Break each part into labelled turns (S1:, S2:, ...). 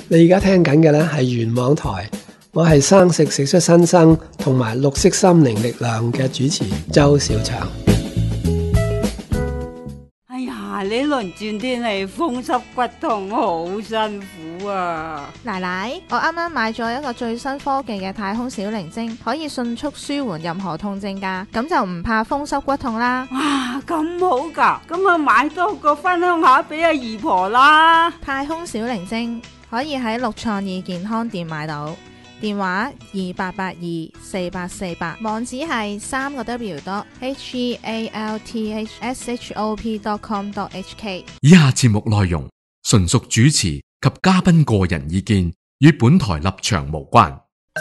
S1: 你而家聽緊嘅呢係原網台，我係生食食出新生同埋綠色心靈力量嘅主持周小祥。
S2: 哎呀，呢輪轉天氣風濕骨痛好辛苦啊！
S3: 奶奶，我啱啱買咗一個最新科技嘅太空小靈精，可以迅速舒緩任何痛症㗎，咁就唔怕風濕骨痛啦。
S2: 哇，咁好㗎，咁啊買多個分享下俾阿姨婆啦。
S3: 太空小靈精可以喺綠創意健康店買到，電話28824848，網址係3個W.healthshop.com.hk。
S4: 以下節目內容純屬主持及嘉賓個人意見，與本台立場無關。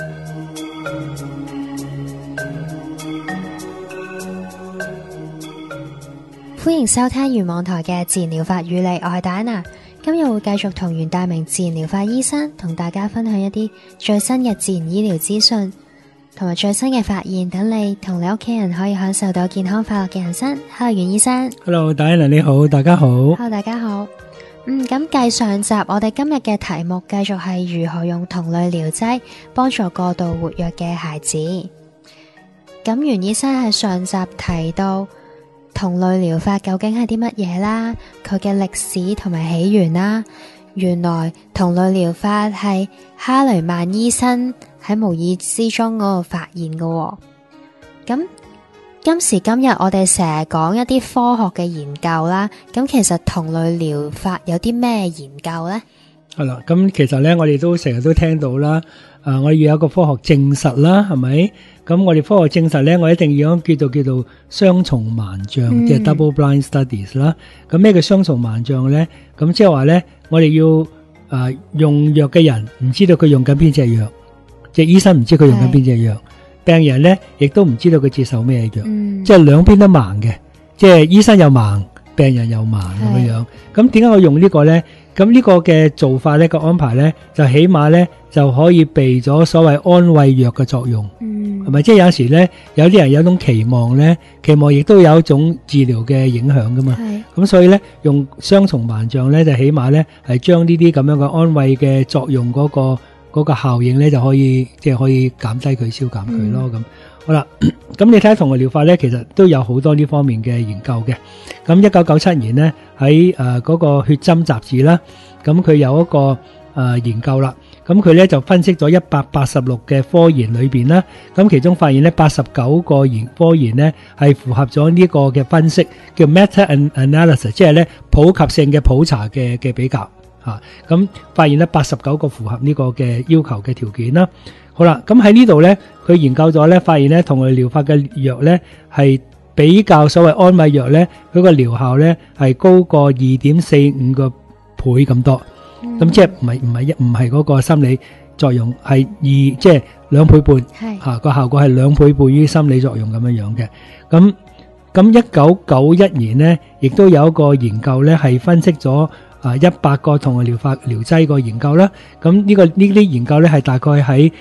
S5: 歡迎收聽原網台嘅自然療法與你，我係戴安娜。今日會繼續同袁大明自然療法醫生同大家分享一啲最新嘅自然醫療資訊同埋最新嘅發現，等你同你屋企人可以享受到健康快樂嘅人生。Hello， 袁醫生。
S6: Hello， 戴安娜你好，大家好。
S5: Hello， 大家好。咁繼上集，我哋今日嘅題目繼續係如何用同類療劑幫助過度活躍嘅孩子。咁袁醫生喺上集提到同類療法究竟係啲乜嘢啦，佢嘅歷史同埋起源啦。原來同類療法係哈雷曼醫生喺無意之中嗰度發現嘅。咁今時今日我哋成日講一啲科學嘅研究啦，咁其實同類療法有啲咩研究呢？
S6: 係啦，咁其實咧我哋都成日都聽到啦，我哋要有一個科學證實啦，係咪？咁我哋科學證實咧，我一定要叫做雙重盲象，即係 double blind studies 啦。咁咩叫雙重盲象咧？咁即係話咧，我哋要用藥嘅人唔知道佢用緊邊隻藥，即係醫生唔知佢用緊邊隻藥，病人咧亦都唔知道佢接受咩藥，即係兩邊都盲嘅，即係醫生又盲，病人又盲咁樣。咁點解我用呢個咧？咁呢個嘅做法咧，個安排咧，就起碼咧就可以避咗所謂安慰藥嘅作用，係咪？即係有時咧，有啲人有種期望咧，期望亦都有一種治療嘅影響噶嘛。咁所以咧，用雙重盲象咧，就起碼咧係將呢啲咁樣嘅安慰嘅作用嗰個效應咧，就可以即係可以減低佢、消減佢咯。咁好啦，咁你睇下同類療法咧，其實都有好多呢方面嘅研究嘅。咁1997年咧喺嗰個血針雜誌啦，咁佢有一個研究啦，咁佢咧就分析咗186嘅科研裏邊啦，咁其中發現咧89個科研咧係符合咗呢個嘅分析，叫 meta analysis， 即係咧普及性嘅普查嘅比較嚇，咁發現咧89個符合呢個嘅要求嘅條件啦。好啦，咁喺呢度咧，佢研究咗咧，發現咧同類療法嘅藥咧係比較所謂安慰藥咧，佢個療效咧係高過2.45個倍咁多。咁即係唔係嗰個心理作用，係即係2倍半嚇，個效果係2倍半於心理作用咁樣樣嘅。咁1991年咧，亦都有一個研究咧係分析咗100個同類療法療劑個研究啦。咁呢啲研究咧係大概喺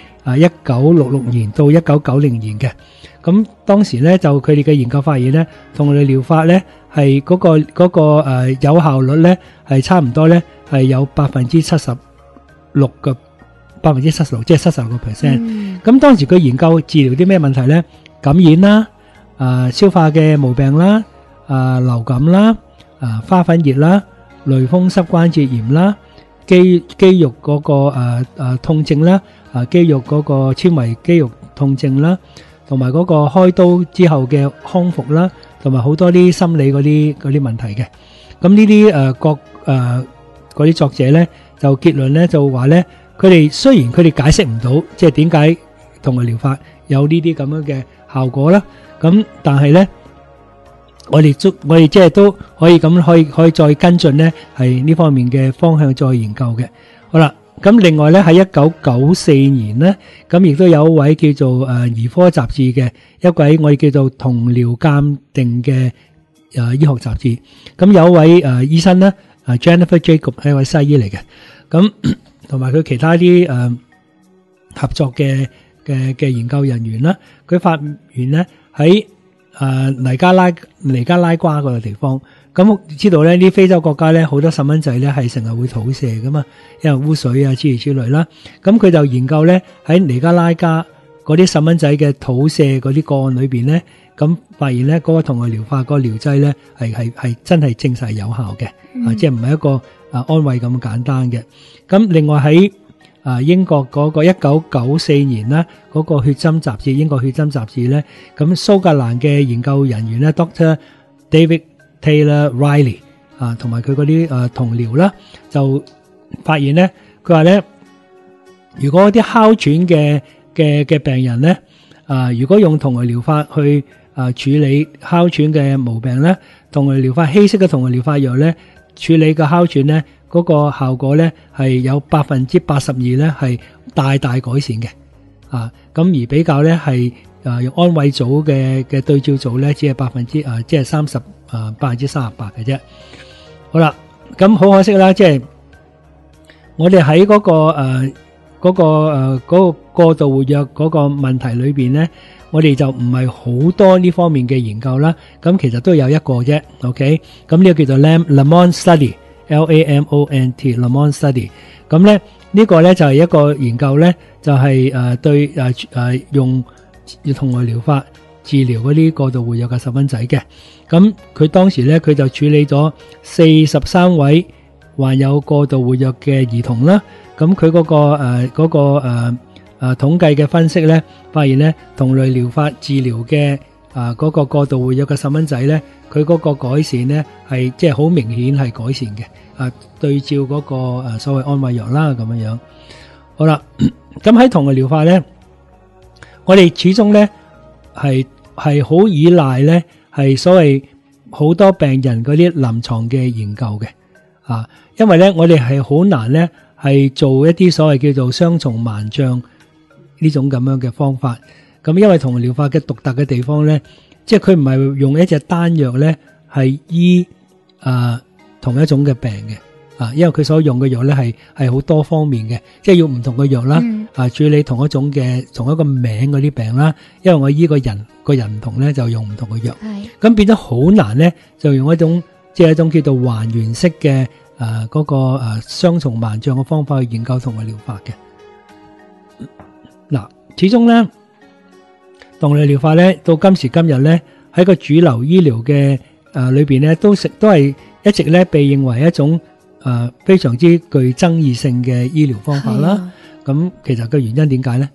S6: 1966年到1990年嘅。咁當時咧就佢哋嘅研究發現咧，同類療法咧係嗰個有效率咧係差唔多咧係有76%，即係76%。咁當時佢研究治療啲咩問題咧？感染啦、消化嘅毛病啦、流感啦、花粉熱啦、類風濕關節炎啦、肌肉嗰個痛症啦、肌肉嗰個纖維肌肉痛症啦，同埋嗰個開刀之後嘅康復啦，同埋好多啲心理嗰啲問題嘅。咁呢啲嗰啲作者咧就結論咧就話咧，佢哋雖然佢哋解釋唔到，即係點解同類療法有呢啲咁樣嘅效果啦，咁但係咧我哋即係都可以再跟進咧，係呢方面嘅方向再研究嘅。好啦，咁另外咧喺1994年咧，咁亦都有一位叫做兒科雜誌嘅一位我哋叫做同療鑑定嘅醫學雜誌，咁有一位醫生咧，Jennifer Jacob 係一位西醫嚟嘅，咁同埋佢其他啲合作嘅研究人員啦，佢發現咧喺尼加拉瓜嗰個地方， 咁知道咧，啲非洲國家咧好多細蚊仔咧係成日會肚瀉噶嘛，因為污水啊諸如此類啦。咁佢就研究咧喺尼加拉加嗰啲細蚊仔嘅肚瀉嗰啲個案裏邊咧，咁發現咧嗰個同類療法嗰個療劑咧係真係證實係有效嘅，即係唔係一個安慰咁簡單嘅。咁另外喺英國嗰個1994年啦，嗰個血針雜誌，英國血針雜誌咧，咁蘇格蘭嘅研究人員咧 Dr. David Taylor Riley 同埋佢嗰啲同僚啦，就發現咧，佢話咧，如果啲哮喘嘅病人咧，如果用同類療法去處理哮喘嘅毛病咧，同類療法稀釋嘅同類療法藥咧，處理嘅哮喘咧，嗰個效果咧係有82%咧係大改善嘅，咁而比較咧係用安慰組嘅對照組咧，只係即係38%嘅啫。好啦，咁好可惜啦，即係我哋喺嗰個過度活躍嗰個問題裏邊咧，我哋就唔係好多呢方面嘅研究啦。咁其實都有一個啫 ，OK？ 咁呢個叫做 Lamont Study。Lamont Study， 咁咧呢個咧就係一個研究咧，就係對用同類療法治療嗰啲過度活躍嘅細蚊仔嘅。咁佢當時咧佢就處理咗43位患有過度活躍嘅兒童啦。咁佢嗰個統計嘅分析咧，發現咧同類療法治療嘅嗰個過度活躍嘅細蚊仔咧，佢嗰個改善咧係即係好明顯係改善嘅。對照嗰個所謂安慰藥啦咁樣樣。好啦，咁喺同類療法咧，我哋始終咧係好依賴咧係所謂好多病人嗰啲臨床嘅研究嘅，因為咧我哋係好難咧係做一啲所謂叫做雙重盲障呢種咁樣嘅方法。咁因為同類療法嘅獨特嘅地方咧，即係佢唔係用一隻單藥咧係醫同一種嘅病嘅，因為佢所用嘅藥咧係好多方面嘅，即係要唔同嘅藥啦，處理同一個名嗰啲病啦。因為我醫個人唔同咧，就用唔同嘅藥，咁變咗好難咧，就用一種即係一種叫做還原式嘅嗰個雙重盲障嘅方法去研究同類療法嘅。嗱，始終咧同類療法咧到今時今日咧喺個主流醫療嘅裏邊咧都係一直咧被認為一種非常之具爭議性嘅醫療方法啦。咁其實個原因點解咧？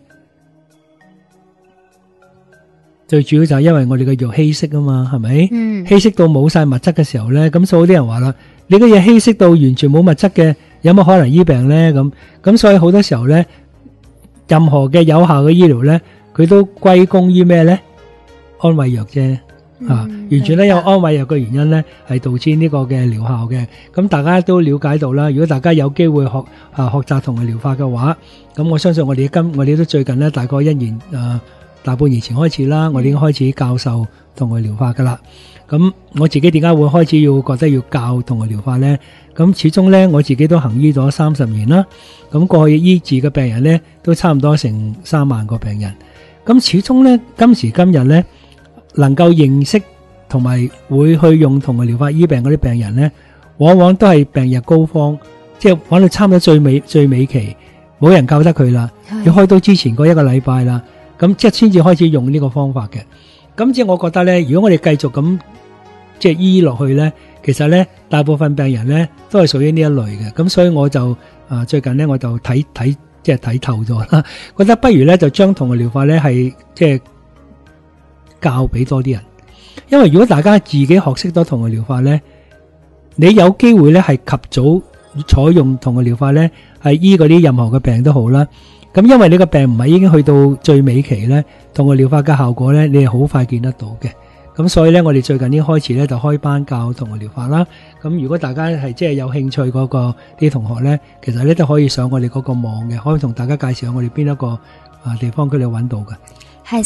S6: 最主要就係因為我哋嘅藥稀釋啊嘛，係咪？稀釋到冇晒物質嘅時候咧，咁所以啲人話啦，你個嘢稀釋到完全冇物質嘅，有乜可能醫病咧？咁所以好多時候咧，任何嘅有效嘅醫療咧，佢都歸功於咩咧？安慰藥啫。完全咧有安慰藥嘅原因咧，係導致呢個嘅療效嘅。咁大家都了解到啦。如果大家有機會學習同類療法嘅話，咁我相信我哋都最近咧大概大半年前開始啦，我哋已經開始教授同類療法噶啦。咁我自己點解會開始要覺得要教同類療法咧？咁始終咧我自己都行醫咗30年啦。咁過去醫治嘅病人咧都差唔多成3萬個病人。咁始終咧今時今日咧，能夠認識同埋會去用同類療法醫病嗰啲病人咧，往往都係病入膏肓，即係玩到差唔多最尾期，冇人救得佢啦，要開刀之前嗰1個禮拜啦，咁即係先至開始用呢個方法嘅。咁即係我覺得咧，如果我哋繼續咁即係醫落去咧，其實咧大部分病人咧都係屬於呢一類嘅。咁所以我就最近咧我就睇透咗啦，覺得不如咧就將同類療法咧係即係教俾多啲人，因為如果大家自己學識咗同類療法咧，你有機會咧係及早採用同類療法咧，係醫嗰啲任何嘅病都好啦。咁因為你個病唔係已經去到最尾期咧，同類療法嘅效果咧，你係好快見得到嘅。咁所以咧，我哋最近已經開始咧就開班教同類療法啦。咁如果大家係即係有興趣嗰個啲同學咧，其實咧都可以上我哋嗰個網嘅，可以同大家介紹下我哋邊一個地方佢哋揾到嘅。
S5: 係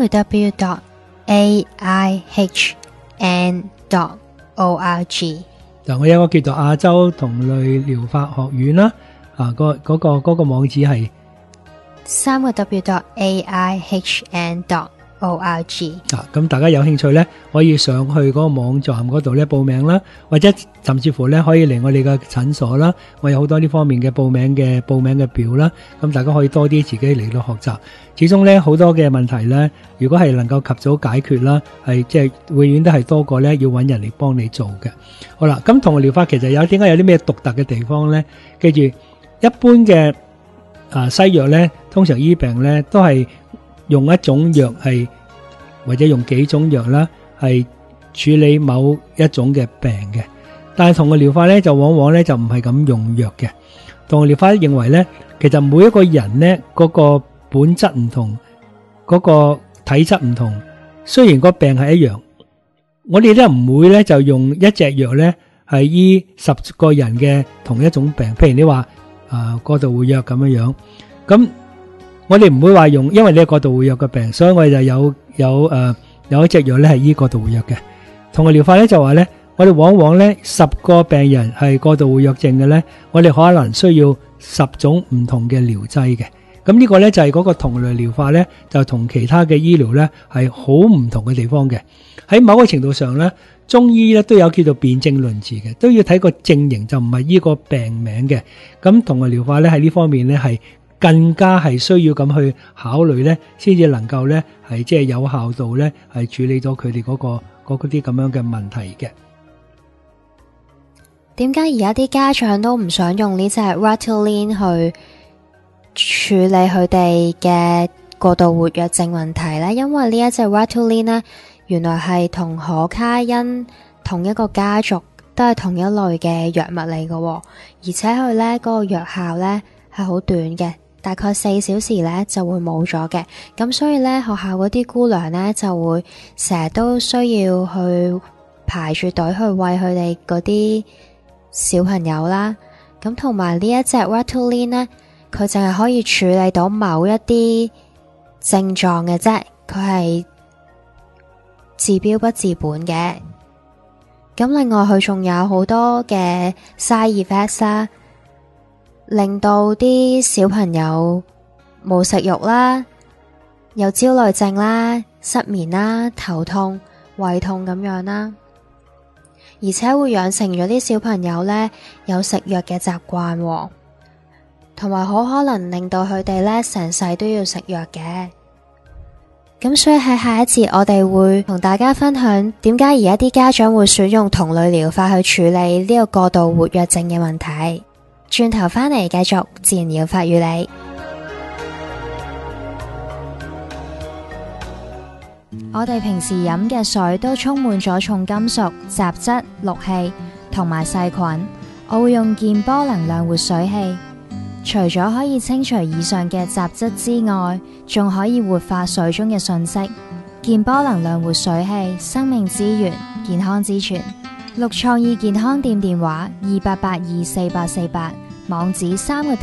S5: 3w.aihn.org。
S6: 嗱，我有個叫做亞洲同類療法學院啦，嗰個網址係
S5: 3w.aihn.org。
S6: 咁大家有興趣呢，可以上去嗰個網站嗰度呢報名啦，或者甚至乎呢可以嚟我哋嘅診所啦，我有好多呢方面嘅報名嘅表啦，咁大家可以多啲自己嚟到學習。始終呢好多嘅問題呢，如果係能夠及早解決啦，係即係永遠都係多過呢要揾人嚟幫你做嘅。好啦，咁同類療法其實點解有啲咩獨特嘅地方呢？記住，一般嘅西藥呢，通常醫病呢都係用一種藥係或者用幾種藥啦，係處理某一種嘅病嘅。但係同類療法咧，就往往咧就唔係咁用藥嘅。同類療法認為咧，其實每一個人咧嗰個本質唔同，嗰個體質唔同，雖然個病係一樣，我哋都唔會咧就用一隻藥咧係醫10個人嘅同一種病。譬如你話過度活躍咁樣樣，咁我哋唔會話用，因為你係過度活躍嘅病，所以我哋就有一隻藥咧係醫過度活躍嘅。同類療法咧就話咧，我哋往往咧10個病人係過度活躍症嘅咧，我哋可能需要10種唔同嘅療劑嘅。咁呢個咧就係嗰個同類療法咧，就同其他嘅醫療咧係好唔同嘅地方嘅。喺某個程度上咧，中醫咧都有叫做辨證論治嘅，都要睇個症型，就唔係醫個病名嘅。咁同類療法咧喺呢方面咧係更加係需要咁去考慮咧，先至能夠咧係即係有效度咧係處理到佢哋嗰啲咁樣嘅問題嘅。
S5: 點解而家啲家長都唔想用呢隻 Rituline 去處理佢哋嘅過度活躍症問題呢？因為呢一隻 Rituline 呢，原來係同可卡因同一個家族，都係同一類嘅藥物嚟嘅，而且佢呢嗰個藥效呢係好短嘅，大概4小時呢就會冇咗嘅。咁所以呢，學校嗰啲姑娘呢就會成日都需要去排住隊去餵佢哋嗰啲小朋友啦。咁同埋呢一隻 Rituline 呢，佢淨係可以處理到某一啲症狀嘅啫，佢係治標不治本嘅。咁另外佢仲有好多嘅 side effects 啦，令到啲小朋友冇食慾啦，有焦慮症啦、失眠啦、頭痛、胃痛咁樣啦，而且會養成咗啲小朋友呢有食藥嘅習慣喎，同埋好可能令到佢哋呢成世都要食藥嘅。咁所以喺下一節我哋會同大家分享點解而家啲家長會選用同類療法去處理呢個過度活躍症嘅問題。轉頭返嚟繼續自然療法與你。我哋平時飲嘅水都充滿咗重金屬、雜質、氯氣同埋細菌。我會用健波能量活水器，除咗可以清除以上嘅雜質之外，仲可以活化水中嘅訊息。健波能量活水器，生命之源，健康之泉。綠創意健康店電話28824848，網址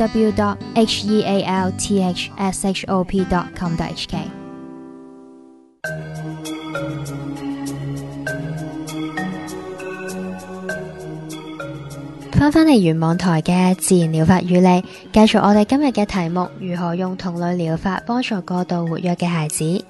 S5: 3w.healthshop.com.hk。翻嚟原網台嘅自然療法與你，繼續我哋今日嘅題目：如何用同類療法幫助過度活躍嘅孩子。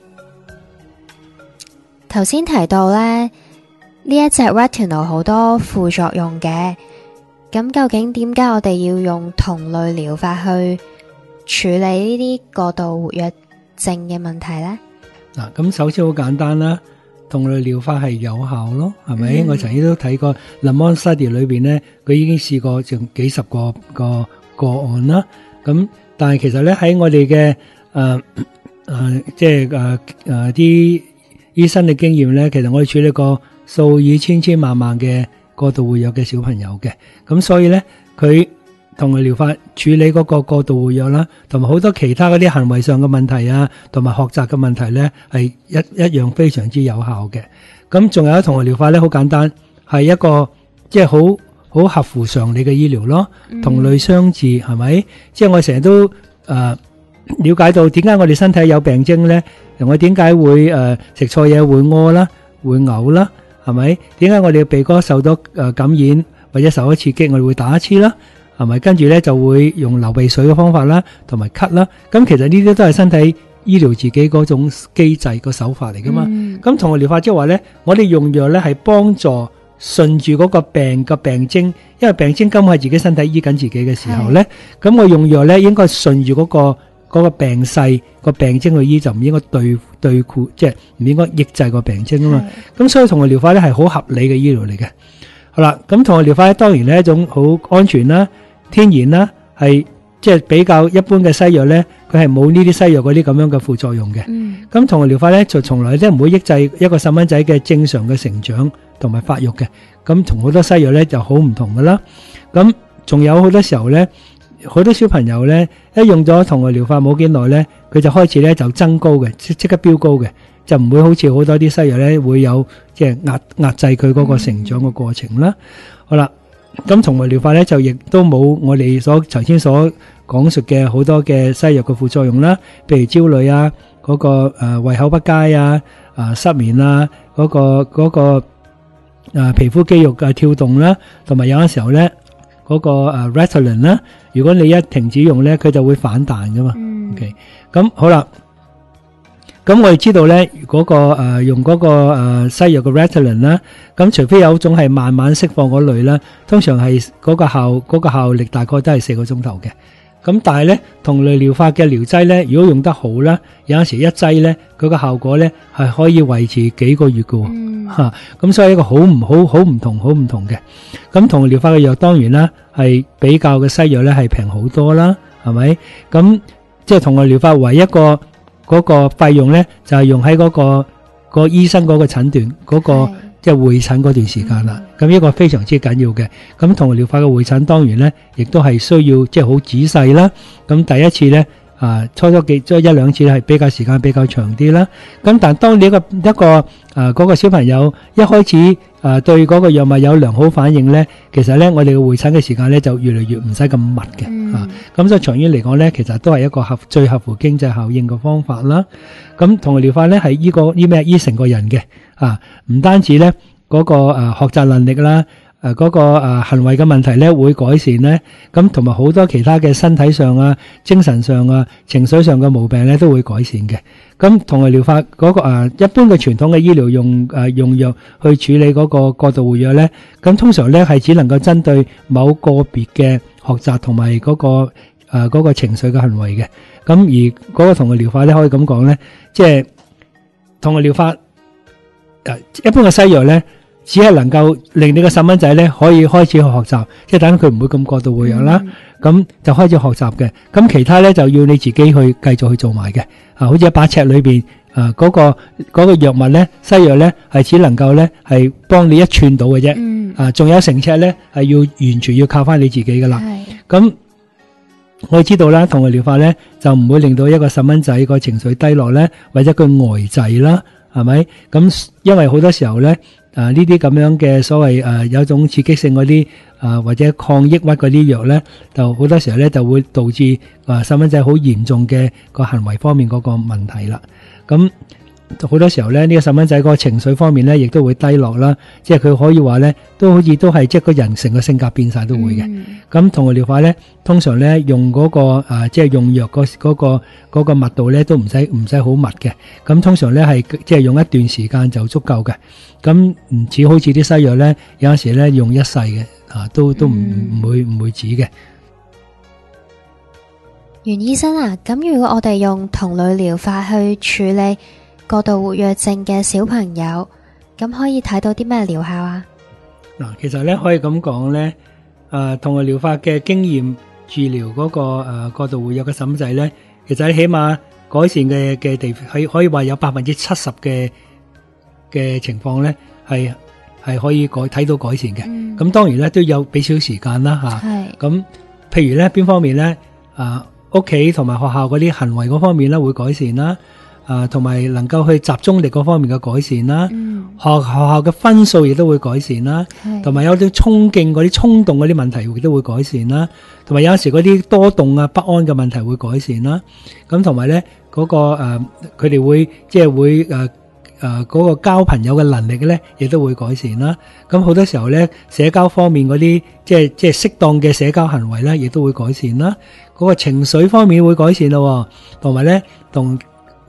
S5: 頭先提到呢一隻 Retinol 好多副作用嘅，咁究竟點解我哋要用同類療法去處理呢啲過度活躍症嘅問題呢？
S6: 嗱，咁首先好簡單啦，同類療法係有效咯，係咪？我曾經都睇過 Lamont Study 裏邊呢，佢已經試過仲幾十個案啦。咁但係其實咧喺我哋嘅即係啲醫生嘅經驗咧，其實我哋處理過數以千萬嘅過度活躍嘅小朋友嘅。咁所以咧，佢同類療法處理嗰個過度活躍啦，同埋好多其他嗰啲行為上嘅問題啊，同埋學習嘅問題咧，係一樣非常之有效嘅。咁仲有同類療法咧，好簡單，係一個即係好合乎常理嘅醫療咯。同類相治係咪？即係我成日都了解到點解我哋身體有病徵咧？我點解會食錯嘢會屙啦，會嘔啦，係咪？點解我哋嘅鼻哥受到感染或者受咗刺激，我哋會打乞嗤啦？係咪？跟住咧就會用流鼻水嘅方法啦，同埋咳啦。咁其實呢啲都係身體醫療自己嗰種機制個手法嚟噶嘛。咁同類療法即係話咧，我哋用藥咧係幫助順住嗰個病嘅病徵，因為病徵根本係自己身體醫緊自己嘅時候咧，咁我用藥咧應該順住嗰個病勢個病徵去醫，就唔應該對付，即係唔應該抑制個病徵啊嘛。咁所以同類療法咧係好合理嘅醫療嚟嘅。好啦，咁同類療法咧當然係一種好安全啦、天然啦，係即係比較一般嘅西藥咧，佢係冇呢啲西藥嗰啲咁樣嘅副作用嘅。咁同類療法咧就從來都唔會抑制一個細蚊仔嘅正常嘅成長同埋發育嘅。咁同好多西藥咧就好唔同噶啦。咁仲有好多時候咧，好多小朋友咧一用咗同類療法冇幾耐咧，佢就開始咧就增高嘅，即刻飆高嘅，就唔會好似好多啲西藥咧會有即係壓制佢嗰個成長嘅過程啦。好啦，咁同類療法咧就亦都冇我哋頭先所講述嘅好多嘅西藥嘅副作用啦，譬如焦慮啊，嗰個胃口不佳啊，失眠啊，嗰個皮膚肌肉嘅跳動啦，同埋有陣時候咧嗰個Ritalin 啦，如果你一停止用咧，佢就會反彈噶嘛。OK， 咁好啦，咁我哋知道咧，嗰個用嗰個西藥嘅 Ritalin 啦，咁除非有種係慢慢釋放嗰類啦，通常係嗰個效力大概都係4個鐘頭嘅。咁但係咧，同類療法嘅療劑咧，如果用得好啦，有陣時一劑咧，佢個效果咧係可以維持幾個月嘅吓。咁所以一個好唔同嘅。咁同類療法嘅藥當然啦，係比較嘅西藥咧係平好多啦，係咪？咁即係同類療法唯一嗰個費用咧，就係用喺嗰個醫生嗰個診斷嗰個。即係會診嗰段時間啦，咁呢個非常之緊要嘅。咁同類療法嘅會診當然咧，亦都係需要即係好仔細啦。咁第一次咧，初即係一兩次係比較時間比較長啲啦。咁但係當你一個嗰個小朋友一開始對嗰個藥物有良好反應咧，其實咧我哋嘅會診嘅時間咧就越嚟越唔使咁密嘅。咁所以長遠嚟講咧，其實都係一個最合乎經濟效應嘅方法啦。咁同類療法咧係醫成個人嘅。唔單止咧嗰個學習能力啦，嗰個行為嘅問題咧會改善咧，咁同埋好多其他嘅身體上啊、精神上啊、情緒上嘅毛病咧都會改善嘅。咁同類療法嗰個一般嘅傳統嘅醫療用藥去處理嗰個過度活躍咧，咁通常咧係只能夠針對某個別嘅學習同埋嗰個情緒嘅行為嘅。咁而嗰個同類療法咧可以咁講咧，即係同類療法。一般嘅西藥咧，只係能夠令你個細蚊仔咧可以開始去學習，即係等佢唔會咁過度活躍啦。咁就開始學習嘅。咁其他咧就要你自己去繼續去做埋嘅。好似一把尺裏邊嗰個藥物咧，西藥咧係只能夠咧係幫你一寸到嘅啫。仲有成尺咧係要完全要靠翻你自己噶啦。咁我哋知道啦，同類療法咧就唔會令到一個細蚊仔個情緒低落咧，或者佢呆滯啦。係咪？咁因為好多時候咧，呢啲咁樣嘅所謂有種刺激性嗰啲或者抗抑鬱嗰啲藥咧，就好多時候咧就會導致細蚊仔好嚴重嘅個行為方面嗰個問題啦。咁好多時候咧，呢個細蚊仔個情緒方面咧，亦都會低落啦。即係佢可以話咧，都好似都係即係個人成個性格變晒都會嘅。咁同類療法咧，通常咧用嗰個即係用藥嗰個密度咧，都唔使好密嘅。咁通常咧係即係用一段時間就足夠嘅。咁唔似好似啲西藥咧，有陣時咧用一世嘅，都唔會止嘅。
S5: 袁醫生啊，咁如果我哋用同類療法去處理過度活躍症嘅小朋友，咁可以睇到啲咩療效啊？
S6: 嗱，其實咧可以咁講咧，同類療法嘅經驗治療嗰個過度活躍嘅細蚊仔咧，其實起碼改善嘅地可以話有70%嘅情況咧係可以睇到改善嘅。咁當然咧都有俾少時間啦吓。咁譬如咧邊方面咧，屋企同埋學校嗰啲行為嗰方面咧會改善啦。同埋能夠去集中力嗰方面嘅改善啦，學校嘅分數亦都會改善啦，同埋有啲衝勁嗰啲衝動嗰啲問題亦都會改善啦，同埋有時嗰啲多動不安嘅問題會改善啦。咁同埋咧嗰個佢哋會即係會嗰個交朋友嘅能力咧，亦都會改善啦。咁好多時候咧，社交方面嗰啲即係適當嘅社交行為咧，亦都會改善啦。嗰個情緒方面會改善咯，同埋咧同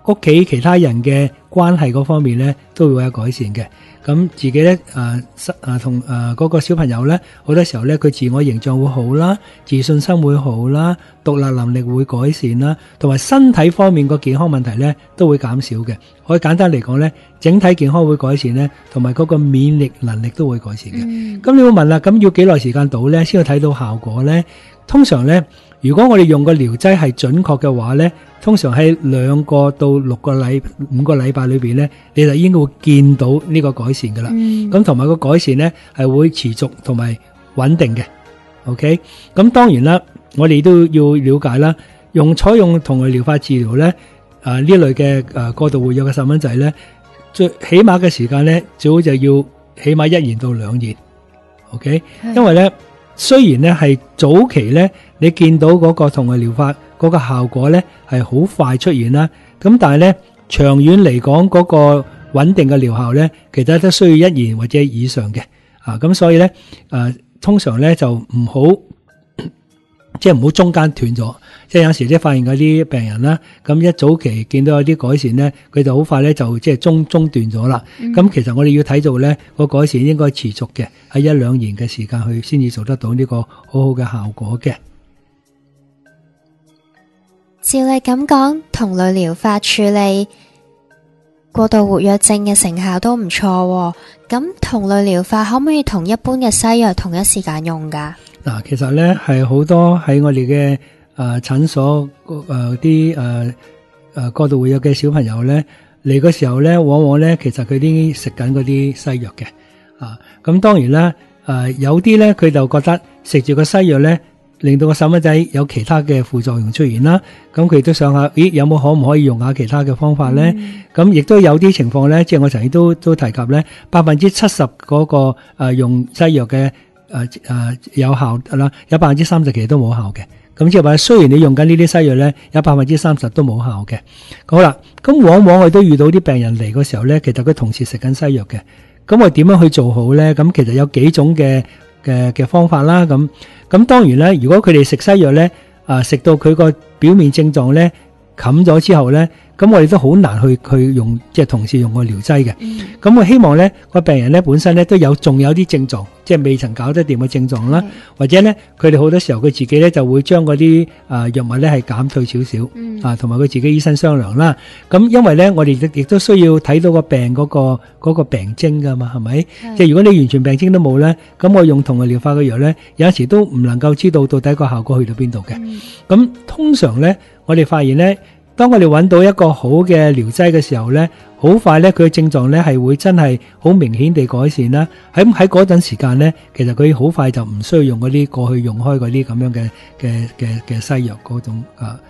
S6: 屋企其他人嘅關係嗰方面咧，都會有改善嘅。咁自己咧同嗰個小朋友咧，好多時候咧佢自我形象會好啦，自信心會好啦，獨立能力會改善啦，同埋身體方面個健康問題咧都會減少嘅。可以簡單嚟講咧，整體健康會改善咧，同埋嗰個免疫能力都會改善嘅。咁你會問啦，咁要幾耐時間到咧先會睇到效果咧？通常咧，如果我哋用個療劑係準確嘅話咧，通常喺2個到5個禮拜裏邊咧，你就應該會見到呢個改善噶啦。咁同埋個改善咧係會持續同埋穩定嘅。OK， 咁當然啦，我哋都要了解啦，採用同類療法治療咧，呢類嘅過度活躍嘅細蚊仔咧，最起碼嘅時間咧，最好就要起碼1年到2年。OK， 因為咧。雖然咧係早期咧，你見到嗰個同類療法嗰個效果咧係好快出現啦，咁但係咧長遠嚟講嗰個穩定嘅療效咧，其實都需要1年或者以上嘅，咁所以咧通常咧就唔好即係唔好中間斷咗，即係有時即係發現嗰啲病人啦，咁一早期見到有啲改善咧，佢就好快咧就即係中斷咗啦。咁其實我哋要睇到咧個改善應該持續嘅，喺1-2年嘅時間去先至做得到呢個好好嘅效果嘅。
S5: 照你咁講，同類療法處理過度活躍症嘅成效都唔錯喎。咁同類療法可唔可以同一般嘅西藥同一時間用㗎？
S6: 嗱，其實咧係好多喺我哋嘅診所啲過度活躍嘅小朋友咧嚟嘅時候咧，往往咧其實佢啲食緊嗰啲西藥嘅，咁當然啦，有啲咧佢就覺得食住個西藥咧，令到個細蚊仔有其他嘅副作用出現啦，咁佢都想下，有冇可唔可以用下其他嘅方法咧？咁亦都有啲情況咧，即係我曾經都提及咧，70%嗰個用西藥嘅有效啦，有30%其實都冇效嘅。咁即係話，雖然你用緊呢啲西藥咧，有30%都冇效嘅。好啦，咁往往我都遇到啲病人嚟嗰時候咧，其實佢同時食緊西藥嘅。咁我點樣去做好咧？咁其實有幾種嘅方法啦。咁當然咧，如果佢哋食西藥咧，食到佢個表面症狀咧冚咗之後咧，咁我哋都好難去用，即係同時用個療劑嘅。咁我希望咧個病人咧本身咧仲有啲症狀，即係未曾搞得掂嘅症狀啦，或者咧佢哋好多時候佢自己咧就會將嗰啲藥物咧係減退少少，同埋佢自己醫生商量啦。咁因為咧我哋亦都需要睇到個病嗰個病徵噶嘛，係咪？即係如果你完全病徵都冇咧，咁我用同類療法嘅藥咧，有時都唔能夠知道到底個效果去到邊度嘅。咁通常咧，我哋發現咧，當我哋揾到一個好嘅療劑嘅時候咧，好快咧佢嘅症狀咧係會真係好明顯地改善啦。喺嗰陣時間咧，其實佢好快就唔需要用嗰啲過去用開嗰啲咁樣嘅西藥嗰種。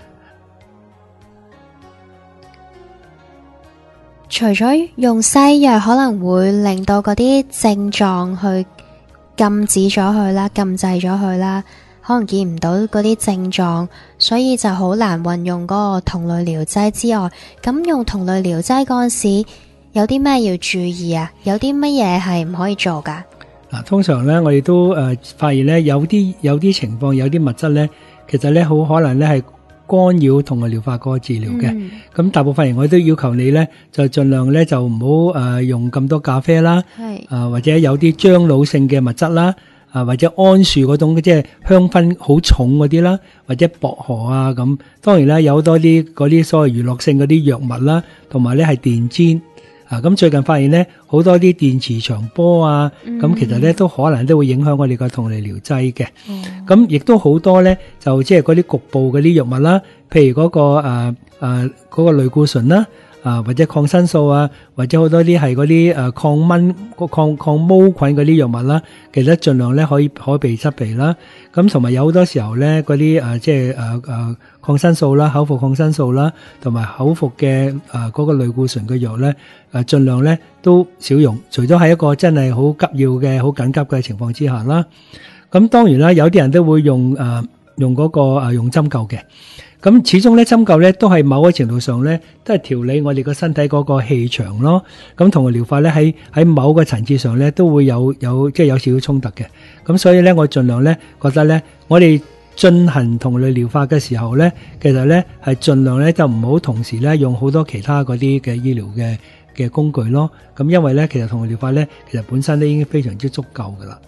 S5: 除咗用西藥可能會令到嗰啲症狀去禁止咗佢啦，禁制咗佢啦。可能見唔到嗰啲症狀，所以就好難運用嗰個同類療劑之外，咁用同類療劑嗰陣時，有啲咩要注意啊？有啲乜嘢係唔可以做噶？
S6: 嗱，通常咧，我哋都發現咧，有啲情況，有啲物質咧，其實咧好可能咧係干擾同類療法嗰個治療嘅。咁大部分人我都要求你咧，就盡量咧就唔好用咁多咖啡啦，或者有啲樟腦性嘅物質啦。或者桉樹嗰種即係香薰好重嗰啲啦，或者薄荷啊咁。當然啦，有多啲嗰啲所謂娛樂性嗰啲藥物啦，同埋咧係電氈。咁最近發現咧，好多啲電磁場波啊，咁其實咧都可能都會影響我哋個同類療劑嘅。咁亦都好多咧，就即係嗰啲局部嗰啲藥物啦，譬如嗰個類固醇啦。或者抗生素啊，或者好多啲係嗰啲抗蚊、抗毛菌嗰啲藥物啦，其實盡量咧可避則避啦。咁同埋有好多時候咧，嗰啲即係抗生素啦、口服抗生素啦，同埋口服嘅嗰個類固醇嘅藥咧，盡量咧都少用，除咗係一個真係好急要嘅、好緊急嘅情況之下啦。咁當然啦，有啲人都會用嗰個用針灸嘅。咁始終咧針灸咧都係某個程度上咧都係調理我哋個身體嗰個氣場咯。咁同類療法咧喺某個層次上咧都會有即係有少少衝突嘅。咁所以咧我盡量咧覺得咧我哋進行同類療法嘅時候咧，其實咧係盡量咧就唔好同時咧用好多其他嗰啲嘅醫療嘅工具咯。咁因為咧，其實同類療法咧，其實本身咧已經非常之足夠噶啦。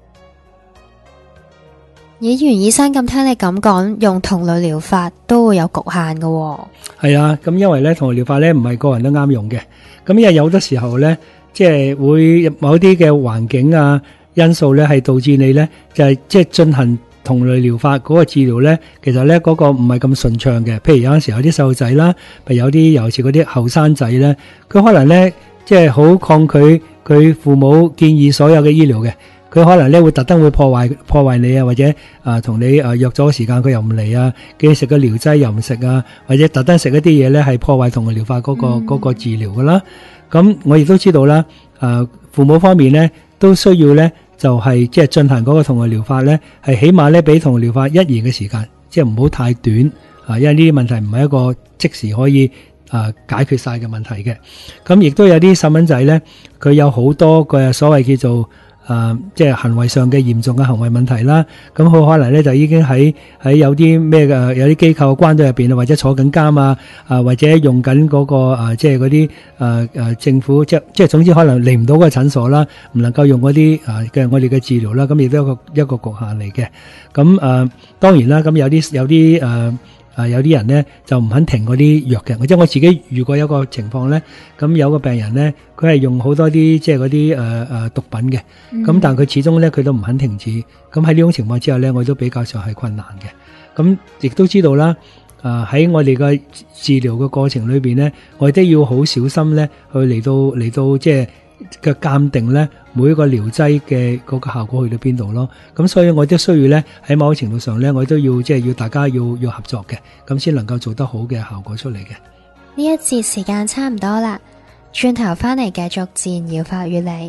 S5: 咦，袁醫生，咁聽你咁講，用同類療法都會有局限嘅喎。
S6: 係啊，咁因為咧同類療法咧唔係個人都啱用嘅，咁因為有啲時候咧，即係會某啲嘅環境啊因素咧係導致你咧就係即係進行同類療法嗰個治療咧，其實咧嗰個唔係咁順暢嘅。譬如有陣時有啲細路仔啦，譬如有啲尤其是嗰啲後生仔咧，佢可能咧即係好抗拒佢父母建議所有嘅醫療嘅。佢可能咧會特登會破壞你啊，或者同你約咗時間佢又唔嚟啊，叫你食個療劑又唔食啊，或者特登食一啲嘢咧係破壞同類療法嗰個治療噶啦。咁我亦都知道啦，父母方面咧都需要咧就係即係進行嗰個同類療法咧，係起碼咧比同類療法1年嘅時間，即係唔好太短因為呢啲問題唔係一個即時可以解決晒嘅問題嘅。咁亦都有啲細蚊仔咧，佢有好多嘅所謂叫做即係行為上嘅嚴重嘅行為問題啦，咁好可能咧就已經喺有啲咩嘅有啲機構關咗入邊啊，或者坐緊監啊，或者用緊嗰個即係嗰啲政府即係總之可能嚟唔到嗰個診所啦，唔能夠用嗰啲嘅我哋嘅治療啦，咁亦都一個局限嚟嘅。咁當然啦，咁有啲人咧就唔肯停嗰啲藥嘅，即係我自己遇過一個情況咧，咁有個病人咧，佢係用好多啲即係嗰啲毒品嘅，咁但係佢始終咧佢都唔肯停止，咁喺呢種情況之下咧，我都比較上係困難嘅。咁亦都知道啦，喺我哋嘅治療嘅過程裏邊咧，我哋都要好小心咧，去嚟到即係嘅鑑定咧，每一個療劑嘅嗰個效果去到邊度咯。咁所以我都需要咧喺某個程度上咧，我都要即係要大家要合作嘅，咁先能夠做得好嘅效果出嚟嘅。
S5: 呢一節時間差唔多啦，轉頭翻嚟繼續自然療法與你。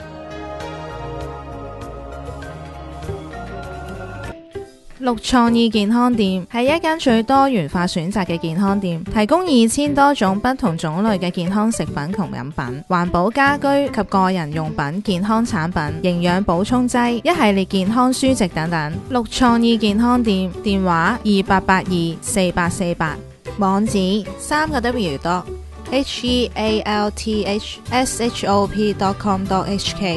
S3: 綠創意健康店係一間最多元化選擇嘅健康店，提供2000多種不同種類嘅健康食品同飲品、環保家居及個人用品、健康產品、營養補充劑、一系列健康書籍等等。綠創意健康店電話28824848，網址3個WHealthshop.com.hk。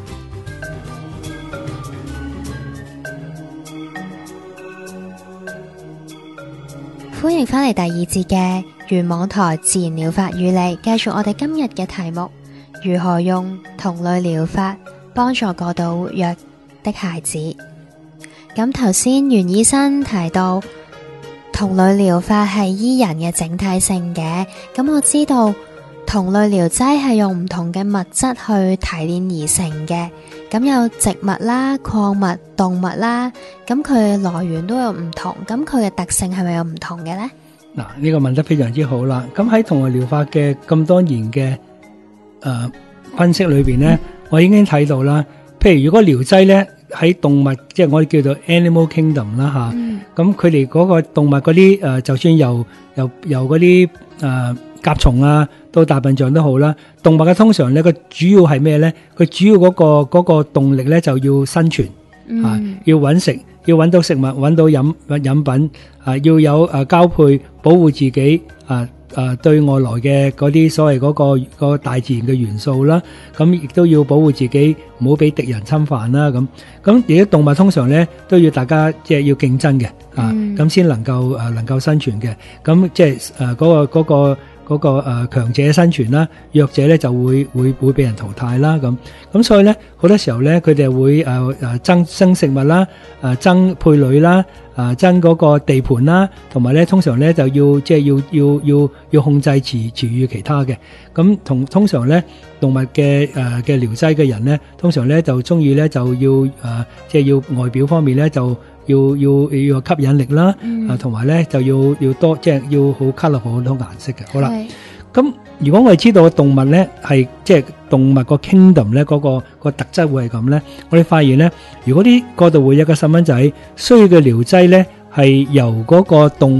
S5: 歡迎返嚟第二節嘅原網台自然療法與你，繼續我哋今日嘅題目：如何用同類療法幫助過度活躍的孩子。咁頭先袁醫生提到同類療法係醫人嘅整體性嘅，咁我知道同類療劑係用唔同嘅物質去提煉而成嘅，咁有植物啦、礦物、動物啦，咁佢嘅來源都有唔同，咁佢嘅特性係咪有唔同嘅呢？
S6: 嗱，呢個問得非常之好啦。咁喺同類療法嘅咁多年嘅分析裏邊呢，我已經睇到啦。譬如如果療劑呢喺動物，即係我哋叫做 animal kingdom 啦吓，咁佢哋嗰個動物嗰啲就算由嗰啲甲蟲啊到大笨象都好啦，動物嘅通常咧個主要係咩咧？佢主要嗰個動力咧就要生存，要揾食，要揾到食物，揾到飲品，要有交配，保護自己，對外來嘅嗰啲所謂嗰個大自然嘅元素啦，咁亦都要保護自己，唔好俾敵人侵犯啦。咁而啲動物通常咧都要大家即係要競爭嘅，咁先能夠生存嘅。咁即係嗰個強者生存啦，弱者咧就會被人淘汰啦。咁所以咧好多時候咧佢哋會爭食物啦，爭配侶啦，爭嗰個地盤啦，同埋咧通常咧就要即係要控制池與其他嘅。咁通常咧動物嘅療劑嘅人咧，通常咧就中意咧就要即係要外表方面咧就要吸引力啦，同埋咧就要多即係要好 colourful 好多顏色嘅。好啦，咁如果我哋知道動物咧係即係動物個 kingdom 咧嗰個特質會係咁咧，我哋發現咧，如果啲過度活躍嘅細蚊仔需要嘅療劑咧係由嗰個動物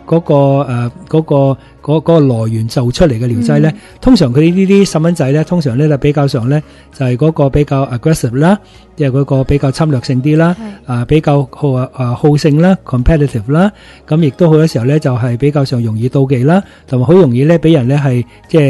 S6: 個來源就出嚟嘅療劑咧，通常佢呢啲細蚊仔咧，通常咧就比較上咧就係嗰個比較 aggressive 啦，即係嗰個比較侵略性啲啦，比較好勝啦 ，competitive 啦，咁亦都好多時候咧就係比較上容易妒忌啦，同埋好容易咧俾人咧係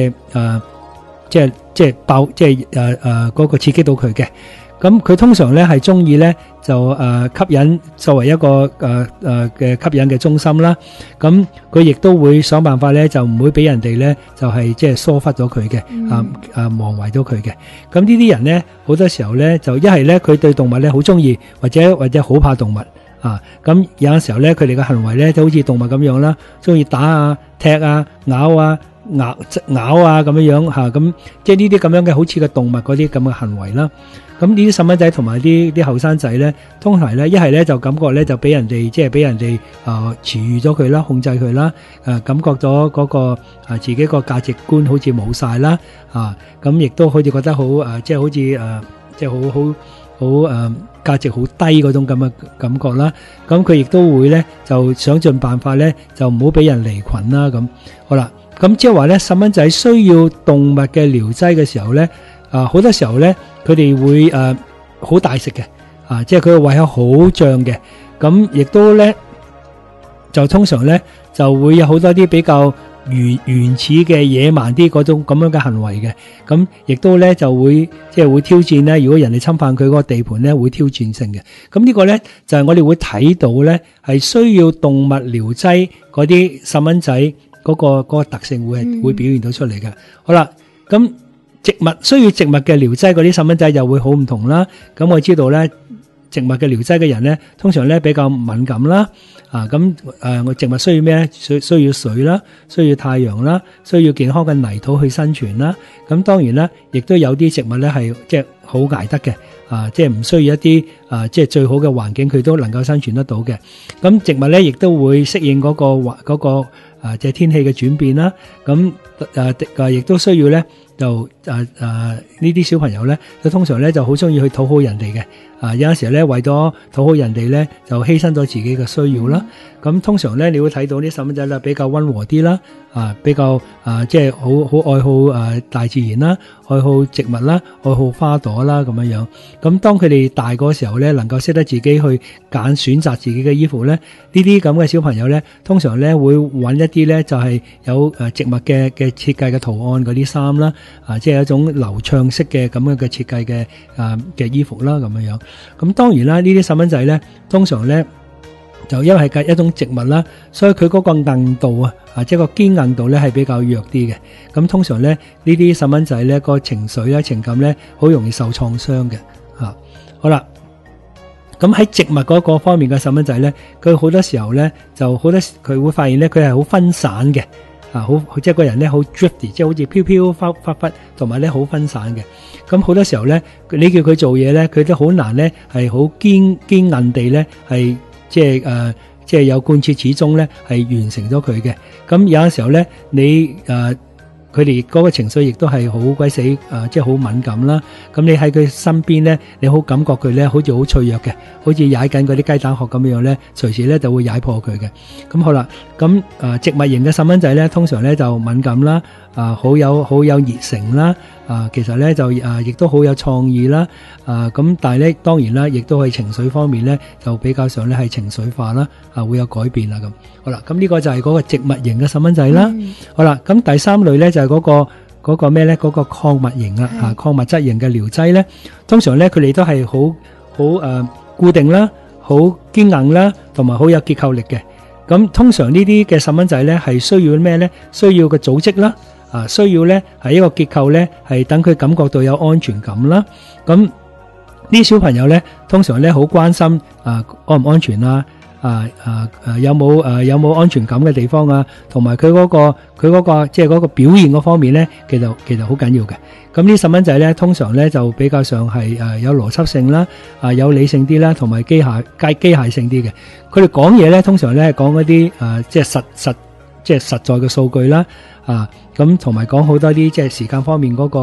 S6: 嗰個刺激到佢嘅。咁佢通常咧係中意咧就吸引作為一個嘅吸引嘅中心啦。咁佢亦都會想辦法咧就唔會俾人哋咧就係即係疏忽咗佢嘅，忘懷咗佢嘅。咁呢啲人咧好多時候咧就一係咧佢對動物咧好中意，或者好怕動物啊。咁有陣時候咧佢哋嘅行為咧就好似動物咁樣啦，中意打啊、踢啊、咬啊咁樣吓。咁即係呢啲咁樣嘅好似個動物嗰啲咁嘅行為啦。咁呢啲細蚊仔同埋啲後生仔咧，通常咧一係咧就感覺咧就俾人哋治癒咗佢啦，控制佢啦，感覺咗嗰個自己個價值觀好似冇晒啦，咁亦都好似覺得好即係好似即係好價值好低嗰種咁嘅感覺啦。咁佢亦都會咧就想盡辦法咧就唔好俾人離群啦。咁好啦，咁即係話咧細蚊仔需要動物嘅療劑嘅時候咧，好多時候咧，佢哋會好大食嘅，即係佢個胃口好脹嘅，咁亦都咧就通常咧就會有好多啲比較原始嘅野蠻啲嗰種咁樣嘅行為嘅，咁亦都咧就會即係會挑戰咧，如果人哋侵犯佢嗰個地盤咧，會挑戰性嘅。咁呢個咧就係我哋會睇到咧，係需要動物療劑嗰啲細蚊仔嗰個特性會表現到出嚟嘅。好啦，咁需要植物嘅療劑嗰啲細蚊仔就會好唔同啦。咁我知道咧，植物嘅療劑嘅人咧，通常咧比較敏感啦。我植物需要咩咧？需要水啦，需要太陽啦，需要健康嘅泥土去生存啦。咁當然啦，亦都有啲植物咧係即係好捱得嘅，即係唔需要一啲即係最好嘅環境，佢都能夠生存得到嘅。咁植物咧亦都會適應嗰個即係天氣嘅轉變啦。咁亦都需要咧。就呢啲小朋友咧，佢通常咧就好中意去討好人哋嘅，有陣時咧為咗討好人哋咧，就犧牲咗自己嘅需要啦。咁通常咧，你會睇到啲細蚊仔咧比較溫和啲啦，比較即係好愛好大自然啦，愛好植物啦，愛好花朵啦咁樣樣。咁當佢哋大個時候咧，能夠識得自己去選擇自己嘅衣服咧，呢啲咁嘅小朋友咧，通常咧會揾一啲咧就係有植物嘅設計嘅圖案嗰啲衫啦。即係一種流暢式嘅咁樣嘅設計嘅衣服啦，咁樣樣。咁當然啦，呢啲細蚊仔咧，通常咧就因為係一種植物啦，所以佢嗰個硬度即係個堅硬度咧係比較弱啲嘅。咁通常咧呢啲細蚊仔咧個情緒咧情感咧好容易受創傷嘅。好啦，咁喺植物嗰個方面嘅細蚊仔咧，佢好多時候咧就好多佢會發現咧佢係好分散嘅。好即係個人咧好 drifty， 即係好似飄飄忽，同埋咧好分散嘅。咁好多時候咧，你叫佢做嘢咧，佢都好難咧係好堅韌地咧係即係有貫徹始終咧係完成咗佢嘅。咁有陣時候咧，你佢哋嗰個情緒亦都係好鬼死即係好敏感啦。咁你喺佢身邊咧，你好感覺佢咧好似好脆弱嘅，好似踩緊嗰啲雞蛋殼咁樣咧，隨時咧就會踩破佢嘅。咁好啦，咁植物型嘅細蚊仔咧，通常咧就敏感啦，好有熱誠啦，其實咧就亦都好有創意啦，咁但係咧當然啦，亦都係情緒方面咧就比較上咧係情緒化啦，會有改變啦咁。好啦，咁呢個就係嗰個植物型嘅細蚊仔啦。好啦，咁第三類咧就係嗰個咩咧？嗰個礦物型啊，礦物質型嘅療劑咧，通常咧佢哋都係好固定啦，好堅硬啦，同埋好有結構力嘅。咁通常呢啲嘅細蚊仔咧係需要咩咧？需要個組織啦，需要咧係一個結構咧，係等佢感覺到有安全感啦。咁呢啲小朋友咧，通常咧好關心安唔安全啊？有冇安全感嘅地方啊？同埋佢嗰個即係嗰個表現嗰方面咧，其實好緊要嘅。咁呢細蚊仔咧，通常咧就比較上係有邏輯性啦，有理性啲啦，同埋機械性啲嘅。佢哋講嘢咧，通常咧係講一啲即係實在嘅數據啦，咁同埋講好多啲即係時間方面嗰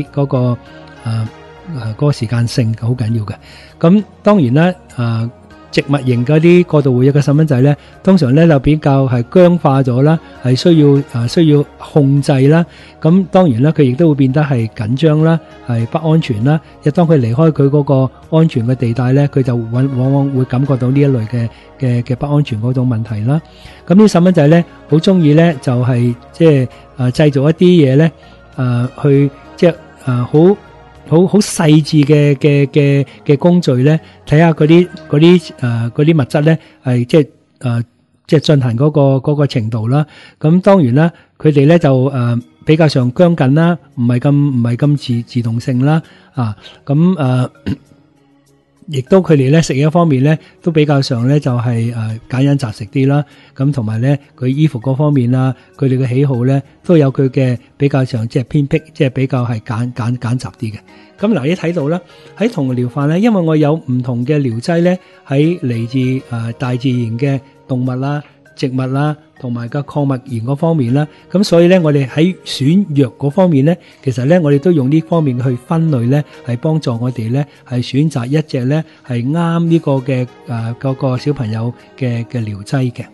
S6: 個時間性好緊要嘅。咁當然啦， 植物型嗰啲過度活躍嘅細蚊仔咧，通常咧就比較係僵化咗啦，係需要控制啦。咁當然啦，佢亦都會變得係緊張啦，係不安全啦。一當佢離開佢嗰個安全嘅地帶咧，佢就往往會感覺到呢一類嘅不安全嗰種問題啦。咁呢啲細蚊仔咧，好中意咧就係即係製造一啲嘢咧，去即係好細緻嘅工序咧，睇下嗰啲物質咧係即係進行嗰個程度啦。咁當然啦，佢哋咧就比較上僵緊啦，唔係咁自動性啦。咁亦都佢哋咧食嘢方面咧都比較上咧就係揀飲擇食啲啦。咁同埋咧佢衣服嗰方面啊，佢哋嘅喜好咧都有佢嘅比較上即係偏僻，即係比較係揀雜啲嘅。咁嗱，你睇到啦，喺童樂療法咧，因為我有唔同嘅療劑咧，喺嚟自大自然嘅動物啦、植物啦，同埋個礦物鹽嗰方面啦，咁所以咧，我哋喺選藥嗰方面咧，其實咧，我哋都用呢方面去分類咧，係幫助我哋咧係選擇一隻咧係啱呢個嘅嗰個小朋友嘅療劑嘅。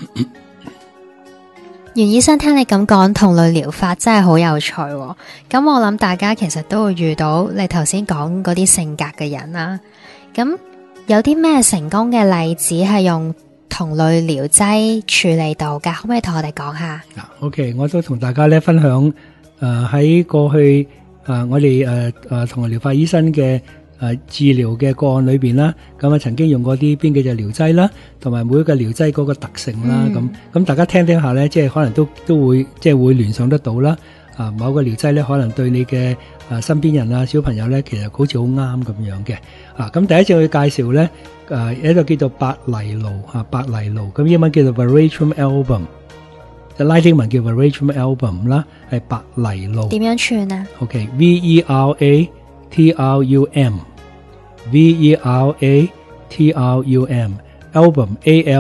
S5: 袁醫生，聽你咁講同類療法真係好有趣喎。咁我諗大家其實都會遇到你頭先講嗰啲性格嘅人啦。咁有啲咩成功嘅例子係用同類療劑處理到㗎？可唔可以同我哋講下
S6: ？OK， 我都同大家咧分享喺過去我哋同類療法醫生嘅治療嘅個案裏邊啦，咁曾經用過啲邊幾隻療劑啦，同埋每一個療劑嗰個特性啦，咁大家聽下咧，即係可能都會即係會聯想得到啦。某個療劑咧，可能對你嘅身邊人啊、小朋友咧，其實好似好啱咁樣嘅。咁第一隻我要介紹咧，有一個叫做白藜蘆，咁英文叫做 Veratrum album， 拉丁文叫 Veratrum album 啦，係白藜蘆。
S5: 點樣串啊
S6: ？OK， Veratrum album